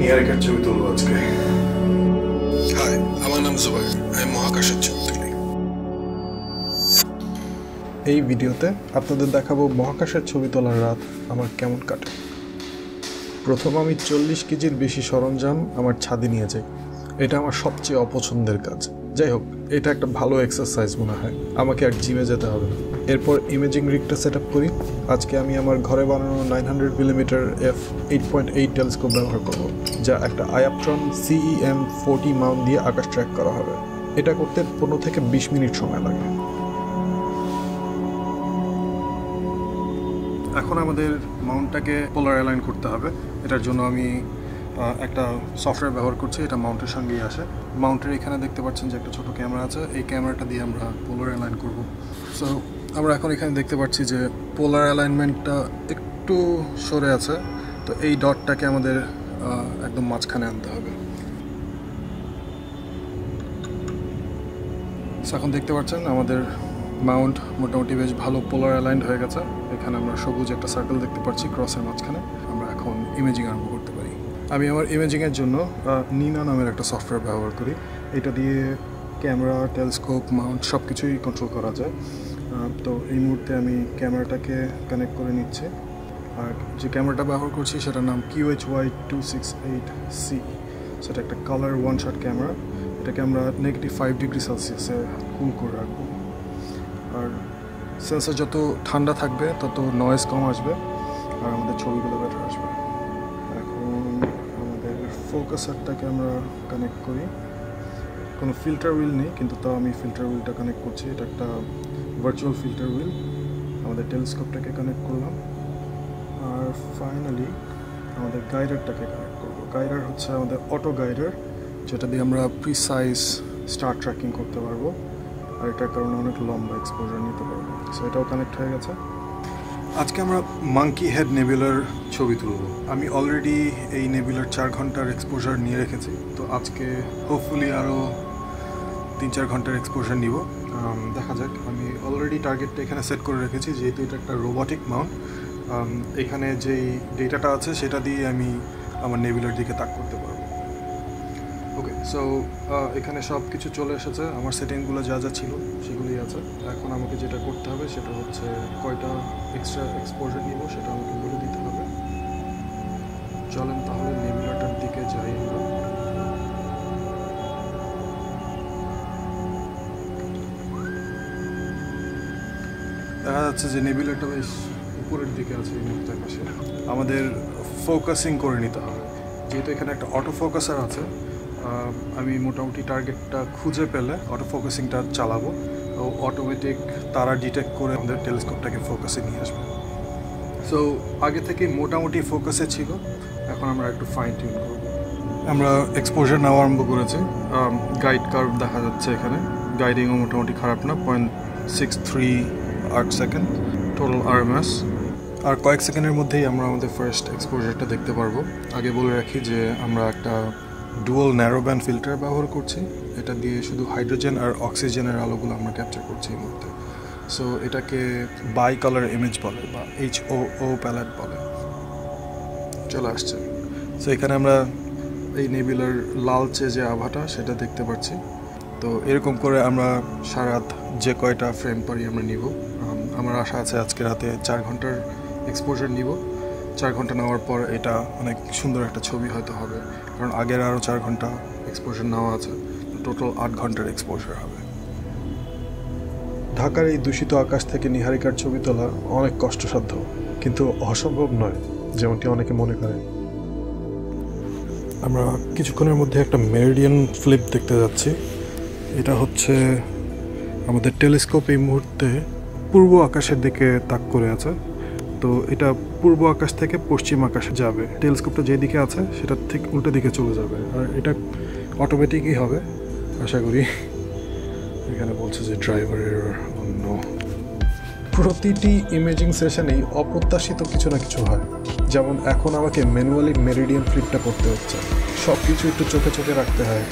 নিহারিকার ছবি তুলবো আজকে। হাই, আমার নাম জুবাইর। আমি মহাকাশের ছবি তুলি। এই ভিডিওতে আপনাদের দেখাবো মহাকাশের ছবি তোলার রাত আমার কেমন কাটে। প্রথম আমি 40 কেজির বেশি সরঞ্জাম আমার ছাদে নিয়ে যাই। এটা আমার সবচেয়ে অপছন্দের কাজ। যাই হোক, এটা একটা ভালো এক্সারসাইজ মনে হয়, আমাকে আর জিমে যেতে হবে না। এরপর ইমেজিং রিগটা সেট আপ করি। আজকে আমি আমার ঘরে বানানো 900mm f8.8 টেলিস্কোপ ব্যবহার করব, যা একটা আয়াপট্রন CEM40 মাউন্ট দিয়ে আকাশ ট্র্যাক করা হবে। এটা করতে 15 থেকে 20 মিনিট সময় লাগে। এখন আমাদের মাউন্টটাকে পোলার অ্যালাইন করতে হবে। এটার জন্য আমি একটা সফটওয়্যার ব্যবহার করছি, এটা মাউন্টের সঙ্গেই আসে। মাউন্টের এখানে দেখতে পাচ্ছেন যে একটা ছোট ক্যামেরা আছে, এই ক্যামেরাটা দিয়ে আমরা পোলার অ্যালাইন করব। সো আমরা এখন এখানে দেখতে পাচ্ছি যে পোলার অ্যালাইনমেন্টটা একটু সরে আছে, তো এই ডটটাকে আমাদের একদম মাঝখানে আনতে হবে। এখন দেখতে পাচ্ছেন আমাদের মাউন্ট মোটামুটি বেশ ভালো পোলার অ্যালাইন্ড হয়ে গেছে। এখানে আমরা সবুজ একটা সার্কেল দেখতে পাচ্ছি ক্রসের মাঝখানে। আমরা এখন ইমেজিং আরম্ভ করতে পারি। আমি আমার ইমেজিংয়ের জন্য নিনা নামের একটা সফটওয়্যার ব্যবহার করি। এটা দিয়ে ক্যামেরা, টেলিস্কোপ, মাউন্ট সব কিছুই কন্ট্রোল করা যায়। তো এই মুহূর্তে আমি ক্যামেরাটাকে কানেক্ট করে নিচ্ছি। আর যে ক্যামেরাটা ব্যবহার করছি সেটার নাম QHY268C। সেটা একটা কালার ওয়ান শট ক্যামেরা। এটাকে আমরা -5 ডিগ্রি সেলসিয়াসে কুল করে রাখবো। আর সেন্সর যত ঠান্ডা থাকবে তত নয়েজ কম আসবে আর আমাদের ছবিগুলো বেটার আসবে। এখন আমাদের ফোকাসারটাকে আমরা কানেক্ট করি। কোনো ফিল্টার হুইল নেই, কিন্তু তাও আমি ফিল্টার হুইলটা কানেক্ট করছি। এটা একটা ভার্চুয়াল ফিল্টার হুইল। আমাদের টেলিস্কোপটাকে কানেক্ট করলাম। আর ফাইনালি আমাদের গাইডারটাকে কানেক্ট করবো। গাইডার হচ্ছে আমাদের অটো গাইডার, যেটা দিয়ে আমরা প্রিসাইজ স্টার ট্র্যাকিং করতে পারবো। আর এটার কারণে অনেক লম্বা এক্সপোজার নিতে পারবো। সো এটাও কানেক্ট হয়ে গেছে। আজকে আমরা মাঙ্কি হেড নেবুলার ছবি তুলব। আমি অলরেডি এই নেবুলার 4 ঘন্টার এক্সপোজার নিয়ে রেখেছি। তো আজকে হোপফুলি আরও 3-4 ঘন্টার এক্সপোজার নিব। দেখা যাক। আমি অলরেডি টার্গেটটা এখানে সেট করে রেখেছি, যেহেতু এটা একটা রোবটিক মাউন্ট। এখানে যেই ডেটাটা আছে সেটা দিয়ে আমি আমার নেবুলার দিকে তাক করতে পারবো। ওকে, সো এখানে সব কিছু চলে এসেছে। আমার সেটিংগুলো যা যা ছিল সেগুলোই আছে। এখন আমাকে যেটা করতে হবে সেটা হচ্ছে কয়টা এক্সট্রা এক্সপোজার নিব সেটা আমাকে বলে দিতে হবে। চলেন তাহলে নেবুলাটার দিকে যাই আমরা। দেখা যাচ্ছে যে নেবুলাটা বেশ উপরের দিকে আছে এই মুহূর্তে আকাশে। আমাদের ফোকাসিং করে নিতে হবে, যেহেতু এখানে একটা অটো ফোকাসার আছে। আমি মোটামুটি টার্গেটটা খুঁজে পেলে অটো ফোকাসিংটা চালাবো। অটোমেটিক তারা ডিটেক্ট করে আমাদের টেলিস্কোপটাকে ফোকাসে নিয়ে আসবে। সো আগে থেকে মোটামুটি ফোকাসে ছিল, এখন আমরা একটু ফাইন টিউন করব। আমরা এক্সপোজার নেওয়া আরম্ভ করেছি। গাইড কার্ভ দেখা যাচ্ছে এখানে। গাইডিংও মোটামুটি খারাপ না, 0.63 সেকেন্ড টোটাল RMS। আর কয়েক সেকেন্ডের মধ্যেই আমরা আমাদের ফার্স্ট এক্সপোজারটা দেখতে পারবো। আগে বলে রাখি যে আমরা একটা ডুয়াল ন্যারো ব্যান্ড ফিল্টার ব্যবহার করছি। এটা দিয়ে শুধু হাইড্রোজেন আর অক্সিজেনের আলোগুলো আমরা ক্যাপচার করছি এই মুহূর্তে। সো এটাকে বাই কালার ইমেজ বলে বা HOO প্যালেট বলে। চলে আসছে। সো এখানে আমরা এই নেবুলার লালচে যে আভাটা সেটা দেখতে পাচ্ছি। তো এরকম করে আমরা সারা রাত যে কয়টা ফ্রেম পারি আমরা নিব। আমার আশা আছে আজকে রাতে 4 ঘন্টার এক্সপোজার নিব। 4 ঘন্টা নেওয়ার পর এটা অনেক সুন্দর একটা ছবি হয়তো হবে, কারণ আগের আরও 4 ঘন্টা এক্সপোজার নেওয়া আছে। টোটাল 8 ঘন্টার এক্সপোজার হবে। ঢাকার এই দূষিত আকাশ থেকে নিহারিকার ছবি তোলা অনেক কষ্টসাধ্য, কিন্তু অসম্ভব নয় যেমনটি অনেকে মনে করে। আমরা কিছুক্ষণের মধ্যে একটা মেরিডিয়ান ফ্লিপ দেখতে যাচ্ছি। এটা হচ্ছে আমাদের টেলিস্কোপ এই মুহূর্তে পূর্ব আকাশের দিকে তাক করে আছে। তো এটা পূর্ব আকাশ থেকে পশ্চিম আকাশে যাবে। টেলিস্কোপটা যেদিকে আছে সেটার ঠিক উল্টো দিকে চলে যাবে, আর এটা অটোমেটিকই হবে আশা করি। এখানে বলছে যে ড্রাইভারের অন্য প্রতিটি ইমেজিং সেশনেই অপ্রত্যাশিত কিছু না কিছু হয়। যেমন এখন আমাকে ম্যানুয়ালি মেরিডিয়ান ফ্লিপটা করতে হচ্ছে। সব কিছু একটু চোখে চোখে রাখতে হয়।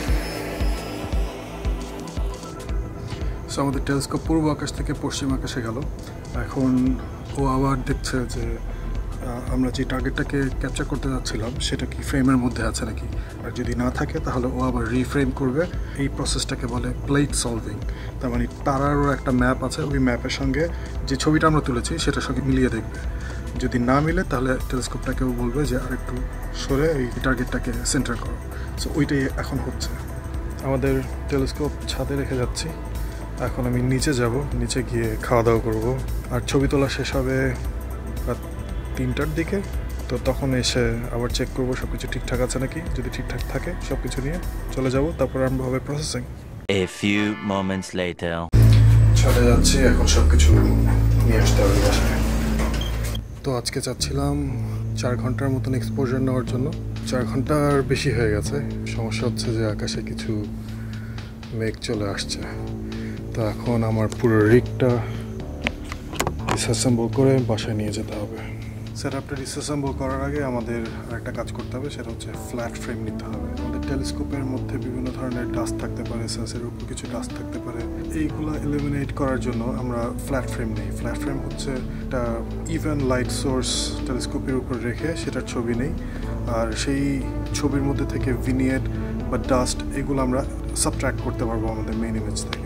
সো আমাদের টেলিস্কোপ পূর্ব আকাশ থেকে পশ্চিম আকাশে গেল। এখন ও আবার দেখছে যে আমরা যে টার্গেটটাকে ক্যাপচার করতে যাচ্ছিলাম সেটা কি ফ্রেমের মধ্যে আছে নাকি, আর যদি না থাকে তাহলে ও আবার রিফ্রেম করবে। এই প্রসেসটাকে বলে প্লেট সলভিং। তার মানে তারারও একটা ম্যাপ আছে, ওই ম্যাপের সঙ্গে যে ছবিটা আমরা তুলেছি সেটার সঙ্গে মিলিয়ে দেখবে। যদি না মিলে তাহলে টেলিস্কোপটাকেও বলবে যে আরেকটু সরে এই টার্গেটটাকে সেন্টার করো। সো ওইটাই এখন হচ্ছে। আমাদের টেলিস্কোপ ছাদে রেখে যাচ্ছি। এখন আমি নিচে যাব, নিচে গিয়ে খাওয়া দাওয়া করবো, আর ছবি তোলা শেষ হবে রাত 3টার দিকে। তো তখন এসে আবার চেক করবো সব কিছু ঠিকঠাক আছে নাকি। যদি ঠিকঠাক থাকে সব কিছু নিয়ে চলে যাব, তারপর আরম্ভ হবে processing. A few moments later. ছাদে যাচ্ছি, এখন সব কিছু নিয়ে আসতে হবে বাসায়। তো আজকে চাচ্ছিলাম 4 ঘন্টার মতন এক্সপোজার নেওয়ার জন্য। 4 ঘন্টার বেশি হয়ে গেছে। সমস্যা হচ্ছে যে আকাশে কিছু মেঘ চলে আসছে। তো এখন আমার পুরো রিগটা ডিসঅ্যাসেম্বল করে বাসায় নিয়ে যেতে হবে। সেটআপটা ডিসঅ্যাসেম্বল করার আগে আমাদের আরেকটা কাজ করতে হবে, সেটা হচ্ছে ফ্ল্যাট ফ্রেম নিতে হবে। আমাদের টেলিস্কোপের মধ্যে বিভিন্ন ধরনের ডাস্ট থাকতে পারে, সেন্সরের উপর কিছু ডাস্ট থাকতে পারে। এইগুলো এলিমিনেট করার জন্য আমরা ফ্ল্যাট ফ্রেম নেই। ফ্ল্যাট ফ্রেম হচ্ছে একটা ইভেন লাইট সোর্স টেলিস্কোপের উপর রেখে সেটার ছবি নেই, আর সেই ছবির মধ্যে থেকে ভিনিয়েট বা ডাস্ট এগুলো আমরা সাবট্র্যাক্ট করতে পারবো আমাদের মেইন ইমেজ থেকে।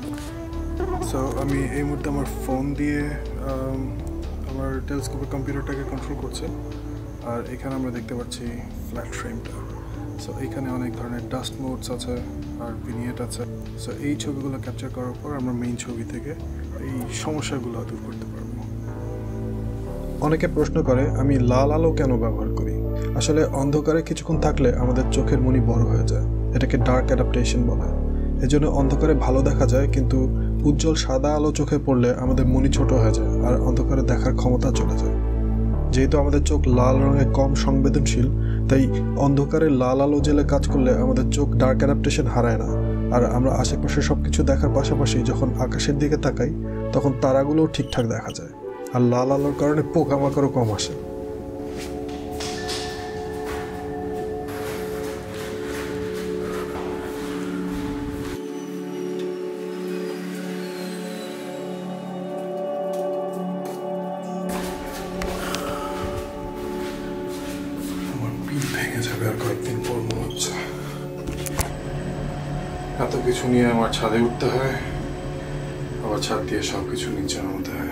সো আমি এই মুহূর্তে আমার ফোন দিয়ে আমার টেলিস্কোপের কম্পিউটারটাকে কন্ট্রোল করছে, আর এখানে আমরা দেখতে পাচ্ছি ফ্ল্যাট ফ্রেমটা। সো এইখানে অনেক ধরনের ডাস্ট মোডস আছে আর ভিনিয়েট আছে। সো এই ছবিগুলো ক্যাপচার করার পর আমরা মেইন ছবি থেকে এই সমস্যাগুলো দূর করতে পারবো। অনেকে প্রশ্ন করে আমি লাল আলো কেন ব্যবহার করি। আসলে অন্ধকারে কিছুক্ষণ থাকলে আমাদের চোখের মনি বড় হয়ে যায়, এটাকে ডার্ক অ্যাডাপ্টেশন বলে। এজন্য অন্ধকারে ভালো দেখা যায়, কিন্তু উজ্জ্বল সাদা আলো চোখে পড়লে আমাদের মনি ছোট হয়ে যায় আর অন্ধকারে দেখার ক্ষমতা চলে যায়। যেহেতু আমাদের চোখ লাল রঙে কম সংবেদনশীল, তাই অন্ধকারে লাল আলো জেলে কাজ করলে আমাদের চোখ ডার্ক অ্যাডাপ্টেশন হারায় না, আর আমরা আশেপাশে সব কিছু দেখার পাশাপাশি যখন আকাশের দিকে তাকাই তখন তারাগুলোও ঠিকঠাক দেখা যায়, আর লাল আলোর কারণে পোকামাকড়ও কম আসে। ভেঙে যাবে আর কয়েকদিন পর মনে হচ্ছে। এত কিছু নিয়ে আমার ছাদে উঠতে হয়, আবার ছাদ দিয়ে সব কিছু নিচে নামতে হয়।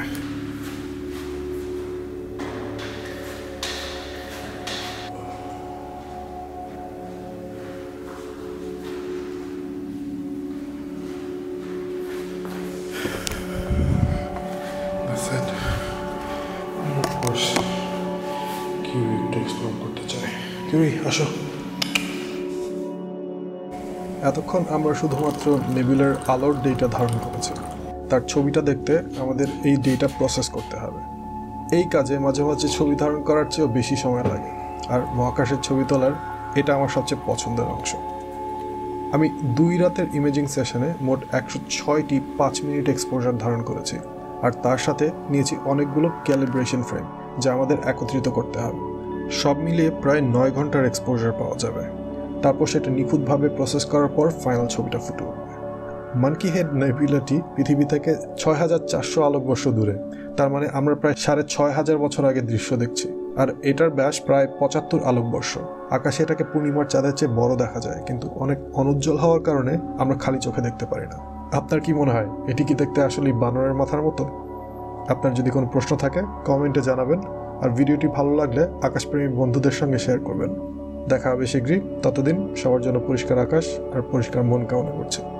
That's it. And of course, কিউরি একটু এক্সপ্লোর করতে চাই। কিউরি আসো। এতক্ষণ আমরা শুধুমাত্র নেবুলার আলোর ডেটা ধারণ করেছি। তার ছবিটা দেখতে আমাদের এই ডেটা প্রসেস করতে হবে। এই কাজে মাঝে মাঝে ছবি ধারণ করার চেয়েও বেশি সময় লাগে, আর মহাকাশের ছবি তোলার এটা আমার সবচেয়ে পছন্দের অংশ। আমি 2 রাতের ইমেজিং সেশনে মোট 106টি 5 মিনিট এক্সপোজার ধারণ করেছি, আর তার সাথে নিয়েছি অনেকগুলো ক্যালিব্রেশন ফ্রেম যা আমাদের একত্রিত করতে হবে। সব মিলিয়ে প্রায় 9 ঘন্টার এক্সপোজার পাওয়া যাবে। তারপর সেটা নিখুঁতভাবে প্রসেস করার পর ফাইনাল ছবিটা ফুটে উঠবে। মানকি হেড নেবুলাটি পৃথিবী থেকে 6400 আলোকবর্ষ দূরে। তার মানে আমরা প্রায় 6500 বছর আগে দৃশ্য দেখছি, আর এটার ব্যাস প্রায় 75 আলোকবর্ষ। আকাশে এটাকে পূর্ণিমার চাঁদের চেয়ে বড় দেখা যায়, কিন্তু অনেক অনুজ্জ্বল হওয়ার কারণে আমরা খালি চোখে দেখতে পারি না। আপনার কি মনে হয় এটি কি দেখতে আসলেই বানরের মাথার মতো? আপনার যদি কোনো প্রশ্ন থাকে কমেন্টে জানাবেন, আর ভিডিওটি ভালো লাগলে আকাশপ্রেমী বন্ধুদের সঙ্গে শেয়ার করবেন। দেখা হবে শীঘ্রই। ততদিন সবার জন্য পরিষ্কার আকাশ আর পরিষ্কার মন কামনা করছি।